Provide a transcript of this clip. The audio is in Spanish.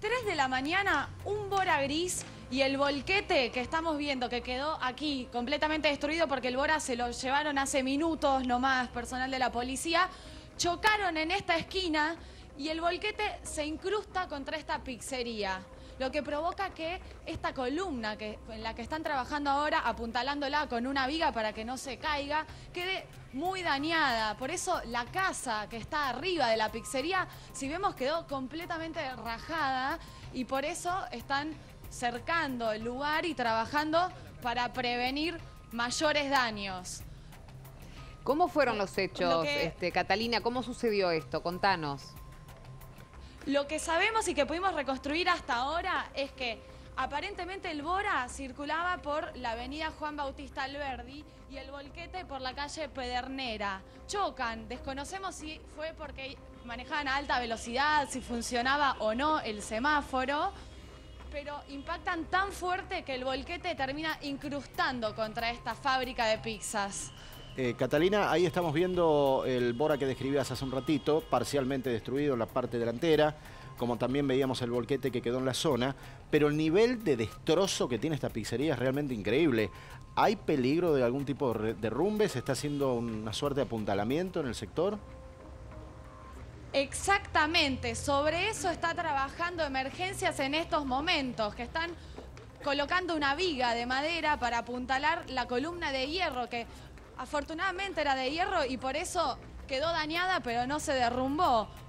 3 de la mañana, un Bora gris y el volquete que estamos viendo que quedó aquí completamente destruido porque el Bora se lo llevaron hace minutos nomás, personal de la policía, chocaron en esta esquina y el volquete se incrusta contra esta pizzería. Lo que provoca que esta columna en la que están trabajando ahora, apuntalándola con una viga para que no se caiga, quede muy dañada. Por eso la casa que está arriba de la pizzería, si vemos, quedó completamente rajada y por eso están cercando el lugar y trabajando para prevenir mayores daños. ¿Cómo fueron los hechos, Catalina? ¿Cómo sucedió esto? Contanos. Lo que sabemos y que pudimos reconstruir hasta ahora es que aparentemente el Bora circulaba por la avenida Juan Bautista Alberdi y el volquete por la calle Pedernera. Chocan, desconocemos si fue porque manejaban a alta velocidad, si funcionaba o no el semáforo, pero impactan tan fuerte que el volquete termina incrustando contra esta fábrica de pizzas. Catalina, ahí estamos viendo el Bora que describías hace un ratito, parcialmente destruido en la parte delantera, como también veíamos el volquete que quedó en la zona, pero el nivel de destrozo que tiene esta pizzería es realmente increíble. ¿Hay peligro de algún tipo de derrumbe? ¿Se está haciendo una suerte de apuntalamiento en el sector? Exactamente, sobre eso está trabajando Emergencias en estos momentos, que están colocando una viga de madera para apuntalar la columna de hierro que afortunadamente era de hierro y por eso quedó dañada, pero no se derrumbó.